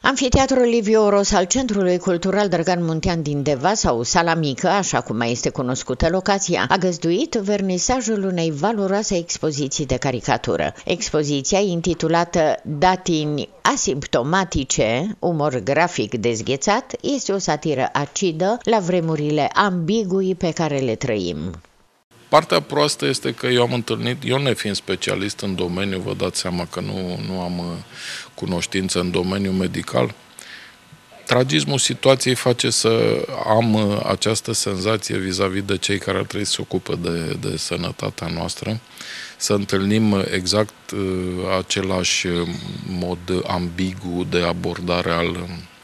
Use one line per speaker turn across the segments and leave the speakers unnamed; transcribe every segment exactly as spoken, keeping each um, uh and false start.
Amfiteatrul Liviu Oros al Centrului Cultural Drăgan Muntean din Deva, sau Sala Mică, așa cum mai este cunoscută locația, a găzduit vernisajul unei valoroase expoziții de caricatură. Expoziția, intitulată Datini asimptomatice, umor grafic dezghețat, este o satiră acidă la vremurile ambigui pe care le trăim.
Partea proastă este că eu am întâlnit, eu nefiind specialist în domeniu, vă dați seama că nu, nu am cunoștință în domeniul medical, tragismul situației face să am această senzație vis-a-vis de cei care ar trebui să se ocupe de, de sănătatea noastră, să întâlnim exact același mod ambigu de abordare al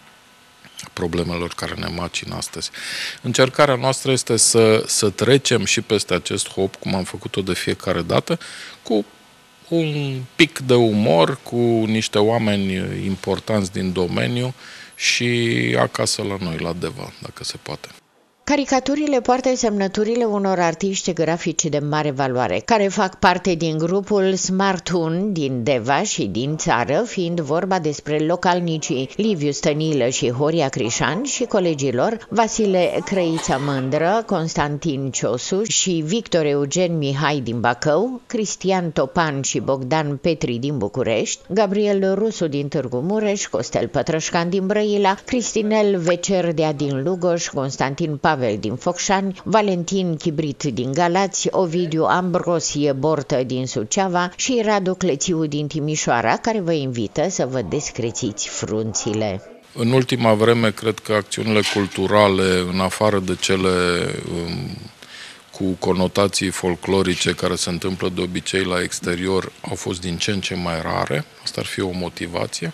problemelor care ne macină astăzi. Încercarea noastră este să, să trecem și peste acest hop, cum am făcut-o de fiecare dată, cu un pic de umor, cu niște oameni importanți din domeniu și acasă la noi, la Deva, dacă se poate.
Caricaturile poartă semnăturile unor artiști grafici de mare valoare, care fac parte din grupul Smartun din Deva și din țară, fiind vorba despre localnicii Liviu Stănilă și Horia Crișan și colegilor Vasile Crăița Mândră, Constantin Ciosu și Victor Eugen Mihai din Bacău, Cristian Topan și Bogdan Petri din București, Gabriel Rusu din Târgu Mureș, Costel Pătrășcan din Brăila, Cristinel Vecerdea din Lugoș, Constantin Pavel din Focșani, Valentin Chibrit din Galați, Ovidiu Ambrosie Bortă din Suceava și Radu Clețiu din Timișoara, care vă invită să vă descrețiți frunțile.
În ultima vreme, cred că acțiunile culturale, în afară de cele um, cu conotații folclorice care se întâmplă de obicei la exterior, au fost din ce în ce mai rare. Asta ar fi o motivație.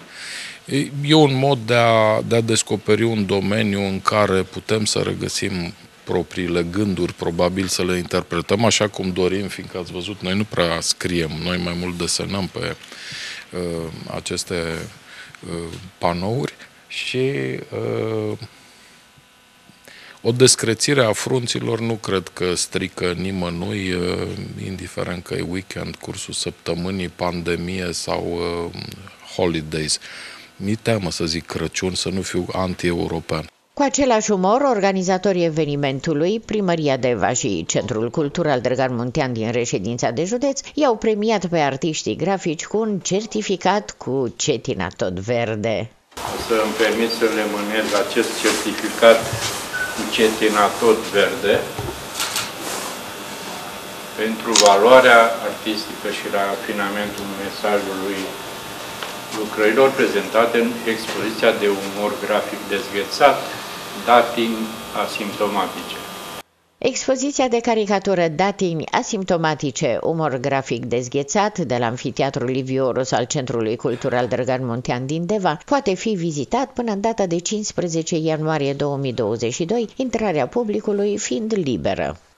E un mod de a, de a descoperi un domeniu în care putem să regăsim propriile gânduri, probabil să le interpretăm așa cum dorim, fiindcă ați văzut, noi nu prea scriem, noi mai mult desenăm pe uh, aceste uh, panouri și uh, o descrețire a frunților nu cred că strică nimănui, uh, indiferent că e weekend, cursul săptămânii, pandemie sau uh, holidays. Mi-e teamă să zic Crăciun, să nu fiu anti-european.
Cu același umor, organizatorii evenimentului, Primăria Deva și Centrul Cultural Drăgan Muntean din reședința de județ, i-au premiat pe artiștii grafici cu un certificat cu cetina tot verde.
O să îmi permit să le mânez acest certificat cu cetina tot verde pentru valoarea artistică și rafinamentul mesajului lucrărilor prezentate în expoziția de umor grafic dezghețat, Datini asimptomatice.
Expoziția de caricatură Datini asimptomatice, umor grafic dezghețat de la Amfiteatrul Liviu Oros al Centrului Cultural Drăgan Muntean din Deva poate fi vizitat până în data de cincisprezece ianuarie două mii douăzeci și doi, intrarea publicului fiind liberă.